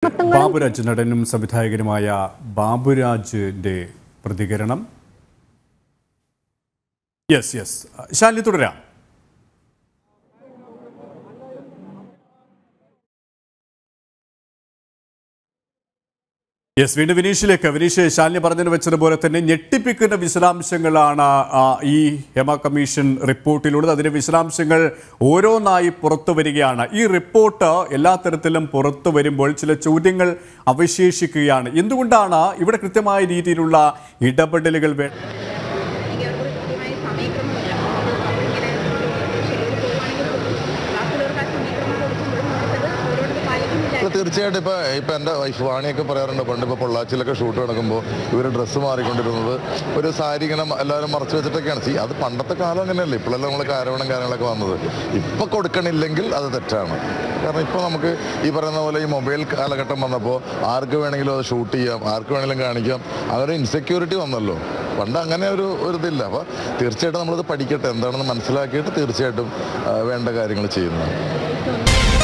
ബാബുരാജ് നടനും സംവിധായകനുമായ ബാബുരാജിന്റെ പ്രതികരണം. യെസ് ശാലിനി തുടരാം. വീണ്ടും വിനീഷ് ശാലിനി പറഞ്ഞു വെച്ചതുപോലെ തന്നെ ഞെട്ടിപ്പിക്കുന്ന വിശദാംശങ്ങളാണ് ഈ ഹേമ കമ്മീഷൻ റിപ്പോർട്ടിലുള്ളത്. അതിന്റെ വിശദാംശങ്ങൾ ഓരോന്നായി പുറത്തു വരികയാണ്. ഈ റിപ്പോർട്ട് എല്ലാ തരത്തിലും പുറത്തു വരുമ്പോൾ ചില ചോദ്യങ്ങൾ അവശേഷിക്കുകയാണ്. എന്തുകൊണ്ടാണ് ഇവിടെ കൃത്യമായ രീതിയിലുള്ള ഇടപെടലുകൾ തീർച്ചയായിട്ടും ഇപ്പം എൻ്റെ വൈഫ് വാണിയൊക്കെ പറയാറുണ്ട്, പണ്ട് ഇപ്പോൾ പൊള്ളാച്ചിയിലൊക്കെ ഷൂട്ട് നടക്കുമ്പോൾ ഇവർ ഡ്രസ്സ് മാറിക്കൊണ്ടിരുന്നത് ഒരു സാരി ഇങ്ങനെ എല്ലാവരും മറച്ചു വെച്ചിട്ടൊക്കെയാണ്. അത് പണ്ടത്തെ കാലം അങ്ങനെയല്ലേ, ഇപ്പോഴെല്ലാം നമ്മൾ കാര്യങ്ങളൊക്കെ വന്നത്. ഇപ്പം കൊടുക്കണില്ലെങ്കിൽ അത് തെറ്റാണ്. കാരണം ഇപ്പോൾ നമുക്ക് ഈ പറയുന്ന പോലെ ഈ മൊബൈൽ കാലഘട്ടം വന്നപ്പോൾ ആർക്ക് വേണമെങ്കിലും അത് ഷൂട്ട് ചെയ്യാം, ആർക്ക് വേണമെങ്കിലും കാണിക്കാം. അങ്ങനെ ഇൻസെക്യൂരിറ്റി വന്നല്ലോ. പണ്ട് അങ്ങനെ ഒരു ഇതില്ല. അപ്പോൾ തീർച്ചയായിട്ടും നമ്മളത് പഠിക്കട്ടെ, എന്താണെന്ന് മനസ്സിലാക്കിയിട്ട് തീർച്ചയായിട്ടും വേണ്ട കാര്യങ്ങൾ ചെയ്യുന്നതാണ്.